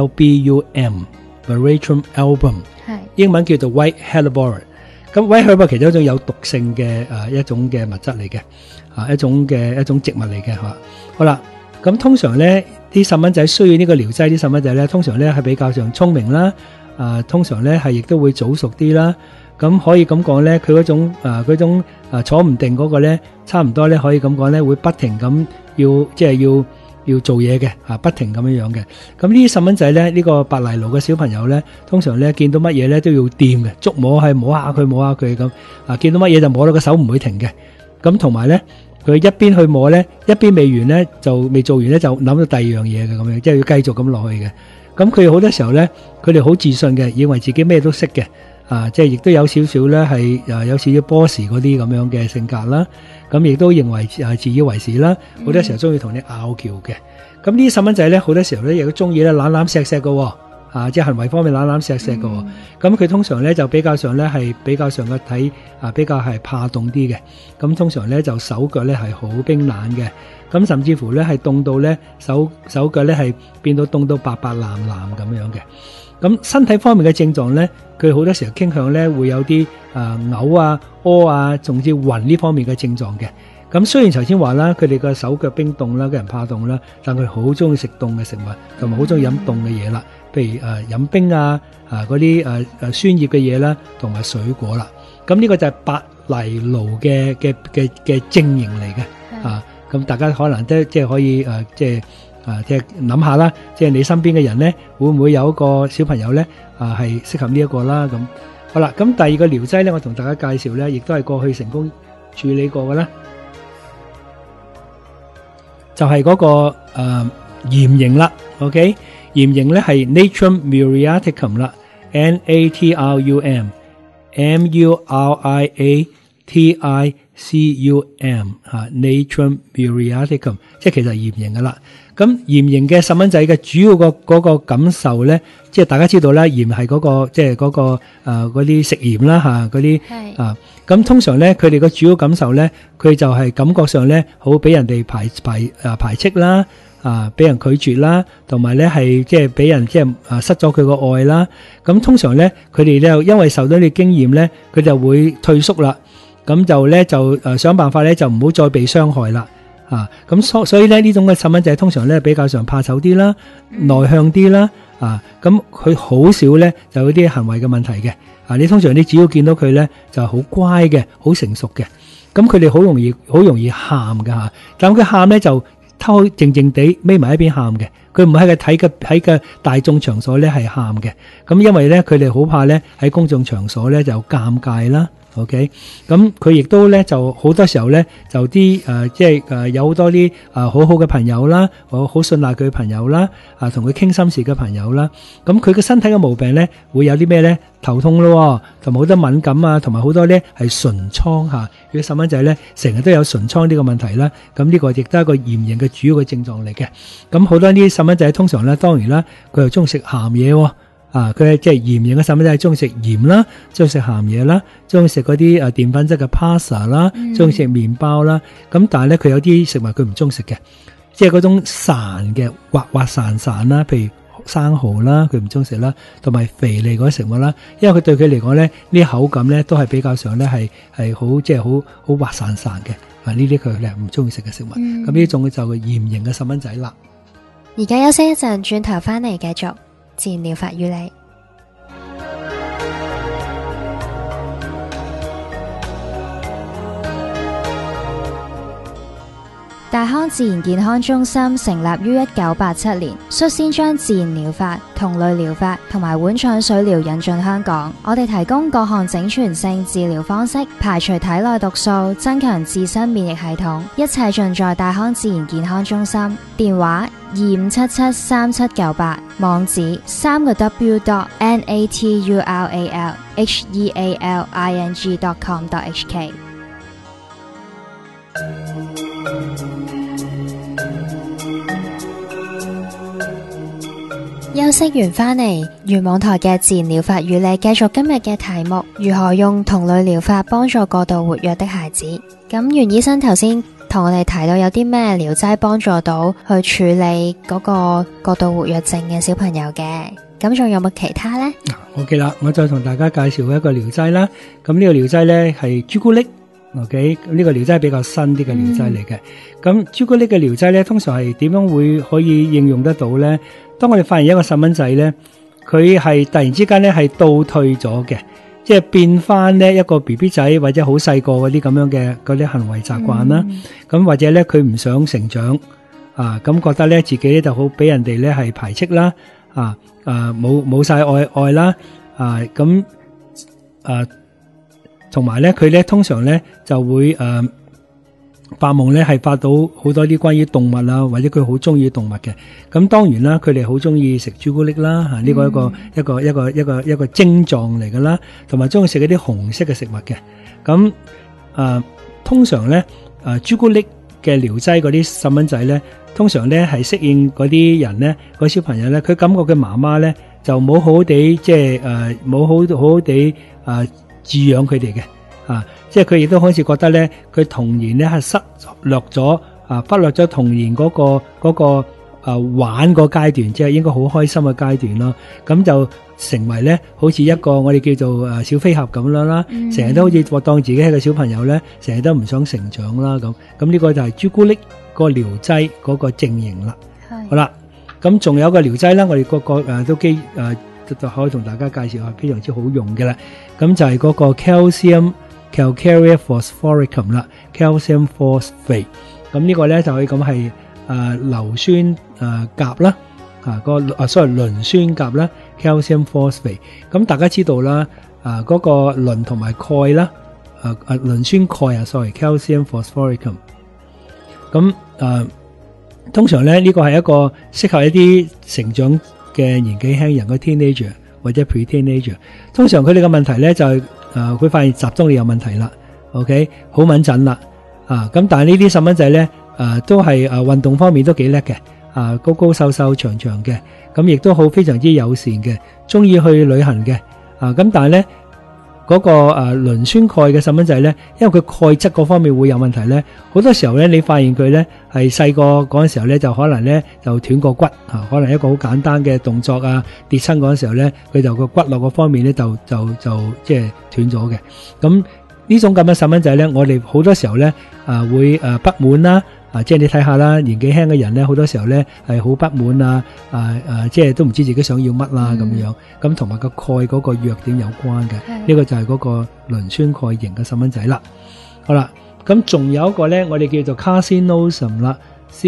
S6: Veratrum album， 係英文叫做 White Hellebore。咁 White Hellebore 其中一種有毒性嘅一種嘅物質嚟嘅，一種植物嚟嘅嚇。好啦，咁通常咧啲細蚊仔需要呢個療劑，啲細蚊仔咧通常咧係比較上聰明啦，通常咧係亦都會早熟啲啦。咁可以咁講咧，佢嗰種坐唔定嗰個咧，差唔多咧可以咁講咧，會不停咁要做嘢嘅，不停咁樣嘅。咁呢啲細蚊仔咧，呢個白藜蘆嘅小朋友咧，通常咧見到乜嘢咧都要掂嘅，觸摸係摸下佢咁，見到乜嘢就摸到個手唔會停嘅。咁同埋咧，佢一邊去摸咧，一邊未完咧就未做完咧就諗到第二樣嘢嘅咁樣，即係要繼續咁落去嘅。咁佢好多時候咧，佢哋好自信嘅，以為自己咩都識嘅。即係亦都有少少咧，係有少少波士嗰啲咁樣嘅性格啦。咁亦都認為自以為是啦。好多時候中意同你拗撬嘅。咁呢啲細蚊仔咧，好多時候咧亦都中意咧攬攬錫錫嘅。即係行為方面攬攬錫錫嘅。咁佢通常咧就比較上咧係比較上嘅睇比較係怕凍啲嘅。咁通常咧就手腳咧係好冰冷嘅。咁甚至乎咧係凍到咧手腳咧係變到凍到白白藍藍咁樣嘅。咁身體方面嘅症狀咧，佢好多時候傾向咧會有啲嘔啊、屙啊，甚至暈呢方面嘅症狀嘅。咁雖然頭先話啦，佢哋個手腳冰凍啦，個人怕凍啦，但佢好中意食凍嘅食物，同埋好中意飲凍嘅嘢啦，譬如飲冰啊、嗰啲酸葉嘅嘢啦，同埋水果啦。咁呢個就係白藜蘆嘅症型嚟嘅。咁大家可能都即係可以即係諗下啦，即係你身邊嘅人咧，會唔會有一個小朋友咧係適合呢一個啦？咁好啦，咁第二個療劑咧，我同大家介紹咧，亦都係過去成功處理過嘅啦，就係嗰個鹽型啦。OK， 鹽型咧係 Natrum muriaticum 啦 ，Natrum muriaticum Natrum muriaticum， 即係其實鹽型噶啦。咁鹽型嘅細蚊仔嘅主要嗰個感受咧，即係大家知道啦，鹽係嗰個即係嗰個嗰啲食鹽啦嚇，嗰啲咁通常咧，佢哋個主要感受咧，佢就係感覺上咧，好俾人哋排斥啦，俾人拒絕啦，同埋咧係即係俾人即係失咗佢個愛啦。咁通常咧，佢哋咧因為受到你經驗咧，佢就會退縮啦。咁就咧就想辦法咧就唔好再被傷害啦。 所以咧呢種嘅細蚊仔通常咧比較上怕醜啲啦，內向啲啦，咁佢好少咧就有啲行為嘅問題嘅，你通常你只要見到佢咧就好乖嘅，好成熟嘅，咁佢哋好容易喊㗎吓，但佢喊咧就偷靜靜地匿埋一邊喊嘅，佢唔會喺個大眾場所咧係喊嘅，咁因為咧佢哋好怕咧喺公眾場所咧就尷尬啦。OK， 咁佢亦都咧就好多時候咧就啲即係有好多啲好好嘅朋友啦，好信賴佢嘅朋友啦，同佢傾心事嘅朋友啦。咁佢嘅身體嘅毛病咧會有啲咩咧？頭痛咯，同埋好多敏感啊，同埋好多咧係唇瘡嚇。如果細蚊仔咧成日都有唇瘡呢個問題啦，咁呢個亦都係一個炎型嘅主要嘅症狀嚟嘅。咁好多呢啲細蚊仔通常咧，當然啦，佢又中意食鹹嘢喎。佢係即係鹽型嘅細蚊仔，中意食鹽啦，中意食鹹嘢啦，中意食嗰啲澱粉質嘅 pasta 啦，中意食麵包啦。咁但係咧，佢有啲食物佢唔中意食嘅，即係嗰種潺嘅滑滑潺潺啦，譬如生蠔啦，佢唔中意食啦，同埋肥膩嗰啲食物啦，因為佢對佢嚟講咧，呢口感咧都係比較上咧係好即係好滑潺潺嘅。呢啲佢咧唔中意食嘅食物。咁呢種就係鹽型嘅細蚊仔啦。
S5: 而家休息一陣，轉頭翻嚟繼續自然療法與你。大康自然健康中心成立於1987年，率先將自然療法、同類療法同埋碗腸水療引進香港。我哋提供各項整全性治療方式，排除體內毒素，增強自身免疫系統，一切盡在大康自然健康中心。電話25773798，網址3個 natural-healing.com.hk。休息完返嚟，原網台嘅自然療法與你繼續今日嘅題目，如何用同類療法幫助過度活躍的孩子。咁袁醫生頭先同我哋提到有啲咩療劑幫助到去處理嗰個過度活躍症嘅小朋友嘅，咁仲有冇其他呢
S6: ？OK 啦，我再同大家介紹一個療劑啦。咁呢個療劑呢係朱古力。OK， 呢個療劑係比較新啲嘅療劑嚟嘅。咁朱古力嘅療劑呢，通常係點樣會可以應用得到呢？當我哋發現一個細蚊仔呢，佢係突然之間呢係倒退咗嘅，即係變翻呢一個 BB 仔或者好細個嗰啲咁樣嘅嗰啲行為習慣啦。咁或者呢佢唔想成長咁覺得呢自己呢就好俾人哋呢係排斥啦，冇晒愛啦，同埋咧，佢咧通常咧就會發夢咧係發到好多啲關於動物啊，或者佢好中意動物嘅。咁當然啦，佢哋好中意食朱古力啦，呢個一個症狀嚟噶啦，同埋中意食一啲紅色嘅食物嘅。咁通常咧朱古力嘅療劑嗰啲細蚊仔咧，通常咧係適應嗰啲人咧，嗰啲小朋友咧，佢感覺嘅媽媽咧就冇好好地即係冇好好地飼養佢哋嘅，即係佢亦都開始覺得咧，佢童年咧係忽略咗童年嗰個玩個階段，即係應該好開心嘅階段咯。咁就成為咧，好似一個我哋叫做小飛俠咁樣啦，成日都好似當自己係個小朋友咧，成日都唔想成長啦咁。咁呢個就係朱古力個療劑嗰個症型啦。好啦，咁仲有個療劑啦，我哋個都就可以同大家介紹下，非常之好用嘅啦。咁就係嗰個 calcium calcareous phosphoricum 啦 ，calcium phosphate。咁呢個咧就可以咁係硫酸鉀啦，輪酸鉀啦 ，calcium phosphate。咁大家知道啦，嗰個磷同埋鈣啦，磷酸鈣calcium phosphoricum。咁通常咧呢個係一個適合一啲成長嘅年紀輕人嘅 teenager 或者 pre-teenager， 通常佢哋嘅問題咧就係佢發現集中力有問題啦 ，OK 好敏感啦，咁但係呢啲細蚊仔咧都係運動方面都幾叻嘅，高高瘦瘦長長嘅，咁亦都好非常之友善嘅，中意去旅行嘅，咁但係咧嗰個磷酸鈣嘅細蚊仔咧，因為佢鈣質嗰方面會有問題咧，好多時候咧你發現佢咧係細個嗰陣時候咧就可能咧就斷個骨，可能一個好簡單嘅動作跌親嗰陣時候咧，佢就個骨骼嗰方面咧就即係斷咗嘅。咁呢種咁嘅細蚊仔咧，我哋好多時候咧會不滿啦， 即係你睇下啦，年紀輕嘅人咧，好多時候咧係好不滿啊，即係都唔知自己想要乜啦咁樣。咁同埋個鈣嗰個弱點有關嘅，呢個就係嗰個磷酸鈣型嘅細蚊仔啦。好啦，咁仲有一個咧，我哋叫做 carcinosum 啦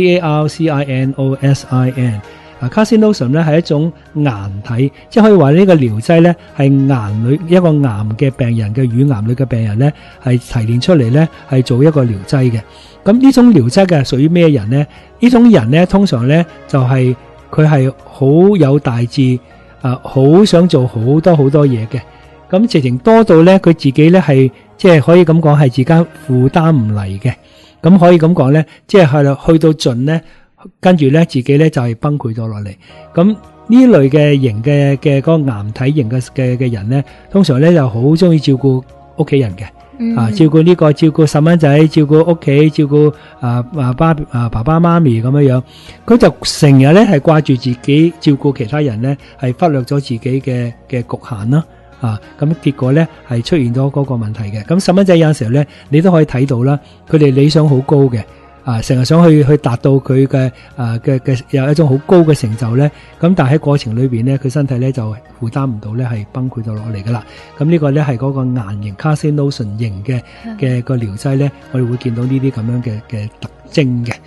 S6: ，carcinosin。carcinosum 咧係一種癌體，即係可以話呢個療劑咧係癌裏一個癌嘅病人嘅乳癌裏嘅病人咧係提煉出嚟咧係做一個療劑嘅。咁呢種療劑嘅屬於咩人咧？呢種人咧通常咧就係佢係好有大志，好想做好多嘢嘅。咁直情多到咧佢自己咧係即係可以咁講係自己負擔唔嚟嘅。咁可以咁講咧，即係去到盡咧。跟住咧，自己咧就係崩潰咗落嚟。咁呢類嘅型嘅嗰個癌體型嘅人咧，通常咧就好中意照顧屋企人嘅，照顧呢個，照顧細蚊仔，照顧屋企，照顧爸爸媽咪咁樣樣。佢就成日咧係掛住自己照顧其他人咧，係忽略咗自己嘅局限啦。咁結果咧係出現咗嗰個問題嘅。咁細蚊仔有陣時候咧，你都可以睇到啦，佢哋理想好高嘅。成日想去達到佢嘅有一種好高嘅成就咧，咁但係喺過程裏邊咧，佢身體咧就負擔唔到咧，係崩潰咗落嚟噶啦。咁呢個咧係嗰個癌型 carcinosin 型嘅個療劑咧，我哋會見到呢啲咁樣嘅特徵嘅。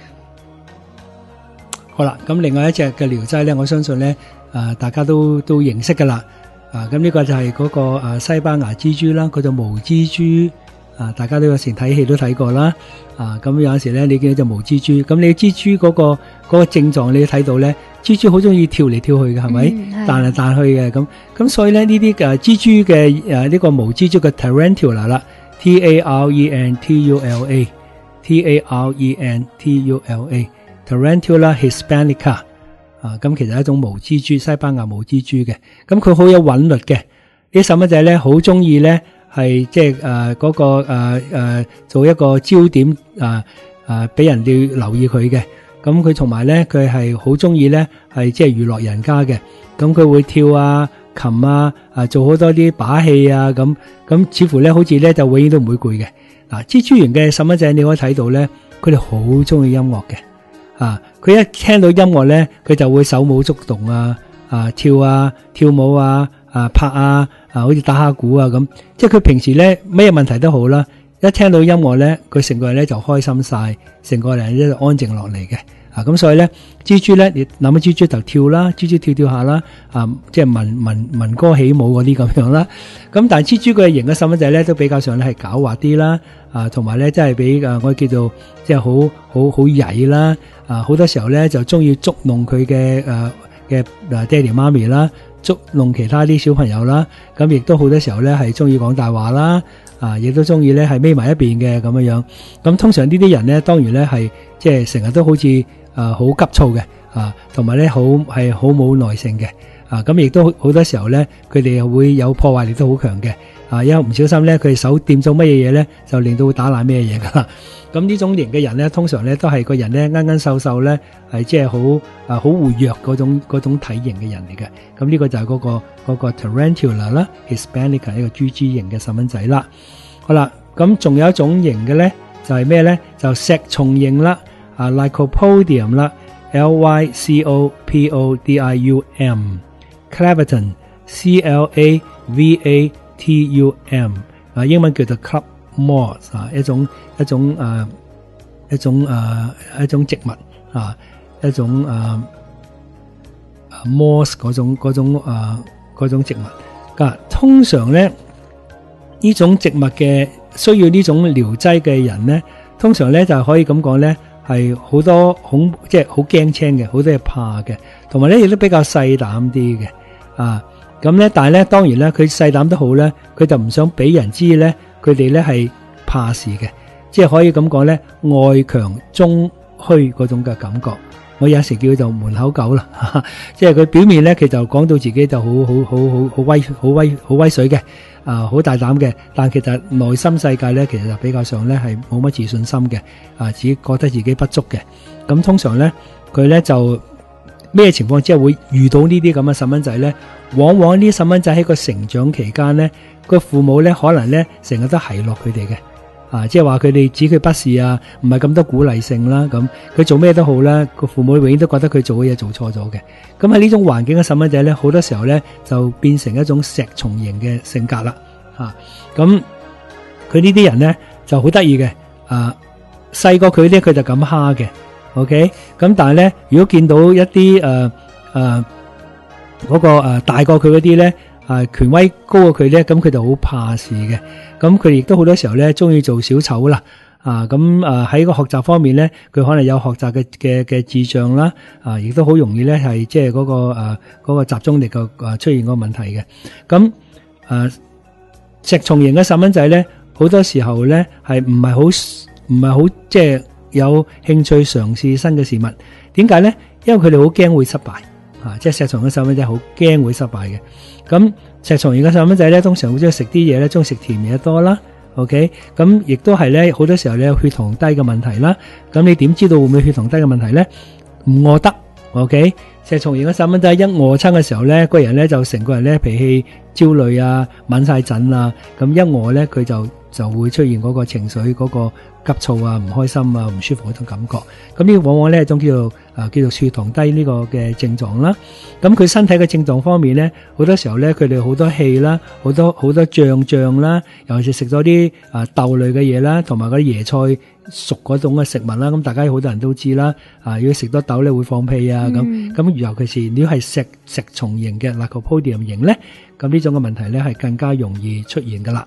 S6: 好啦，咁另外一隻嘅療劑咧，我相信咧大家都認識噶啦。咁呢個就係嗰個西班牙蜘蛛啦，佢就毛蜘蛛。大家都有時睇戲都睇過啦。咁有陣時咧，你見到隻毛蜘蛛，咁你蜘蛛嗰個症狀，你睇到咧，蜘蛛好中意跳嚟跳去嘅，係咪？彈嚟彈去嘅，咁所以咧呢啲蜘蛛嘅呢個毛蜘蛛嘅 tarantula 啦 ，tarentula tarantula hispanica 咁其實係一種毛蜘蛛，西班牙毛蜘蛛嘅，咁佢好有韻律嘅，啲細蚊仔咧好中意咧。係即係嗰個做一個焦點俾人哋留意佢嘅。咁佢同埋咧，佢係好中意咧，係即係娛樂人家嘅。咁佢會跳啊、琴啊、做好多啲把戲啊，咁似乎咧好似咧就永遠都唔會攰嘅。蜘蛛型嘅細蚊仔你可以睇到咧，佢哋好中意音樂嘅。佢一聽到音樂咧，佢就會手舞足動啊、跳舞啊、拍啊。好似打下鼓啊咁，即係佢平時咧咩問題都好啦，一聽到音樂咧，佢成個人咧就開心晒，成個人咧就安靜落嚟嘅。咁所以咧，蜘蛛咧，你諗起蜘蛛就跳啦，蜘蛛跳下啦，即係聞歌起舞嗰啲咁樣啦。咁但係蜘蛛嘅型嘅細蚊仔咧，都比較上咧係狡猾啲啦，同埋咧即係比我叫做即係好曳啦，好多時候咧就中意捉弄佢嘅爹哋媽咪啦。捉弄其他啲小朋友啦，咁亦都好多時候咧係中意講大話啦，亦都中意咧係匿埋一邊嘅咁樣樣。咁通常呢啲人咧，當然咧係即係成日都好似好急躁嘅，同埋咧好冇耐性嘅，咁亦都好多時候咧，佢哋又會有破壞力都好強嘅，一唔小心咧，佢手掂咗乜嘢嘢咧，就令到會打爛咩嘢噶啦。咁呢種型嘅人咧，通常咧都係個人咧啱啱瘦瘦咧，係即係好活躍嗰種體型嘅人嚟嘅。咁呢個就係嗰個 tarantula 啦 ，hispanica 呢個蜘蛛型嘅細蚊仔啦。好啦，咁仲有一種型嘅咧，就係咩咧？就石蟲型啦，Lycopodium 啦 ，Lycopodium，Clavatum Clavatum，英文叫做 club moss 一種植物一種moss 嗰種植物。通常咧呢種植物嘅需要呢種療劑嘅人咧，通常咧就可以咁講咧，係好多即係好驚青嘅，好多嘢怕嘅，同埋咧亦都比較細膽啲嘅。咁咧，但係咧，當然咧，佢細膽都好咧，佢就唔想俾人知咧，佢哋咧係怕事嘅，即係可以咁講咧，外強中虛嗰種嘅感覺。我有時叫做門口狗啦，即係佢表面咧，佢就講到自己就好威水嘅，好大膽嘅，但其實內心世界咧，其實就比較上咧係冇乜自信心嘅，自己覺得自己不足嘅。咁通常咧，佢咧就咩情況之下會遇到呢啲咁嘅細蚊仔咧？往往呢啲細蚊仔喺個成長期間咧，個父母咧可能咧成日都奚落佢哋嘅， 即係話佢哋指佢不是啊，唔係咁多鼓勵性啦。咁佢做咩都好啦，個父母永遠都覺得佢做嘅嘢做錯咗嘅。咁喺呢種環境嘅細蚊仔咧，好多時候咧就變成一種石松型嘅性格啦。咁佢呢啲人咧就好得意嘅。細個佢咧佢就咁蝦嘅 ，OK。咁但係咧，如果見到一啲嗰個大過佢嗰啲咧，權威高過佢咧，咁佢就好怕事嘅。咁佢亦都好多時候咧，中意做小丑啦。喺個學習方面咧，佢可能有學習嘅智障啦。亦都好容易咧係即係嗰個集中力嘅出現個問題嘅。咁石松型嘅細蚊仔咧，好多時候咧係唔係好即係有興趣嘗試新嘅事物。點解咧？因為佢哋好驚會失敗。即係石松嘅細蚊仔好驚會失敗嘅。咁石松型嘅細蚊仔咧，通常會中意食啲嘢咧，中意食甜嘢多啦。OK， 咁亦都係咧，好多時候咧有血糖低嘅問題啦。咁你點知道會唔會血糖低嘅問題咧？唔餓得。OK， 石松型嘅細蚊仔一餓親嘅時候咧，個人咧就成個人咧脾氣焦慮啊，敏晒疹啊。咁一餓咧，佢就會出現嗰個情緒嗰個急躁啊、唔開心啊、唔舒服嗰種感覺。咁呢個往往咧係一種叫做血糖低呢個嘅症狀啦。咁佢身體嘅症狀方面咧，好多時候咧佢哋好多氣啦，好多脹啦，尤其是食咗啲豆類嘅嘢啦，同埋嗰啲椰菜熟嗰種嘅食物啦。咁大家好多人都知啦。如果食多豆咧會放屁啊咁。尤其是如果係石松型嘅 Lycopodium 型咧，咁呢種嘅問題咧係更加容易出現噶啦。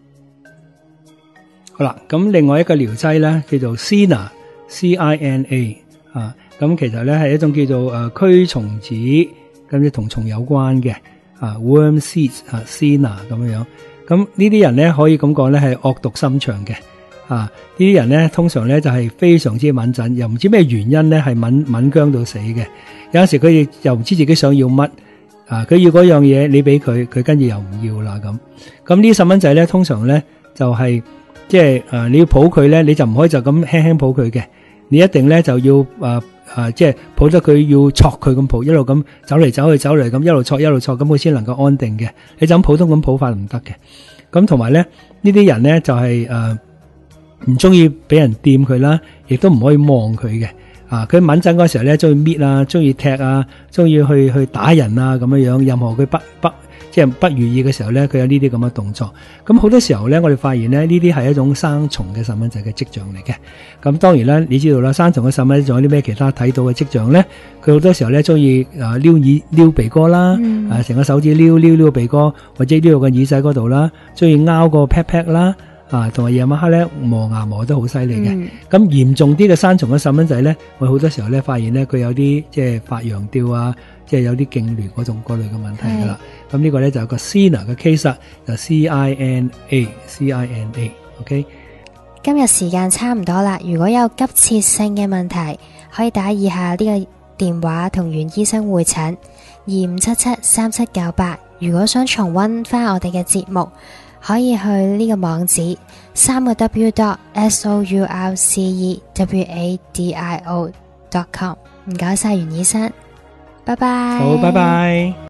S6: 好啦，咁另外一個療劑咧叫做 Cina，C-I-N-A 咁其實咧係一種叫做驅蟲子，咁即同蟲有關嘅worm seeds Cina 咁樣。咁呢啲人咧可以咁講咧係惡毒心腸嘅。呢啲人咧通常咧就係非常之敏感，又唔知咩原因咧係敏僵到死嘅。有陣時佢哋又唔知自己想要乜，佢要嗰樣嘢你俾佢，佢跟住又唔要啦咁。咁呢啲細蚊仔咧通常咧就係即係你要抱佢咧，你就唔可以就咁輕輕抱佢嘅，你一定咧就要即係抱得佢，要戳佢咁抱，一路咁走嚟咁，一路戳咁，佢先能夠安定嘅。你就咁普通咁抱法唔得嘅。咁同埋咧呢啲人咧就係唔中意俾人掂佢啦，亦都唔可以望佢嘅。佢敏感嗰時候咧，中意搣啊，中意踢啊，中意去打人啊咁樣。任何佢即係不如意嘅時候咧，佢有呢啲咁嘅動作。咁好多時候咧，我哋發現咧，呢啲係一種生蟲嘅細蚊仔嘅跡象嚟嘅。咁當然啦，你知道啦，生蟲嘅細蚊仔仲有啲咩其他睇到嘅跡象咧？佢好多時候咧，中意撩鼻哥啦，成個手指撩鼻哥，或者撩個耳仔嗰度啦，中意拗個 pat 啦。同埋夜晚黑咧磨牙磨得好犀利嘅。咁嚴重啲嘅生蟲嘅細蚊仔咧，我好多時候咧發現咧佢有啲即係發羊吊啊，即係有啲痙攣嗰類嘅問題噶啦。咁呢個咧就有個 Cina 嘅 case 就 C-I-N-A。OK，
S5: 今日時間差唔多啦，如果有急切性嘅問題，可以打以下呢個電話同袁醫生會診25773798。如果想重溫翻我哋嘅節目，可以去呢個網址3w.sourcewadio.com。唔該晒袁醫生，拜拜。
S6: 好，拜拜。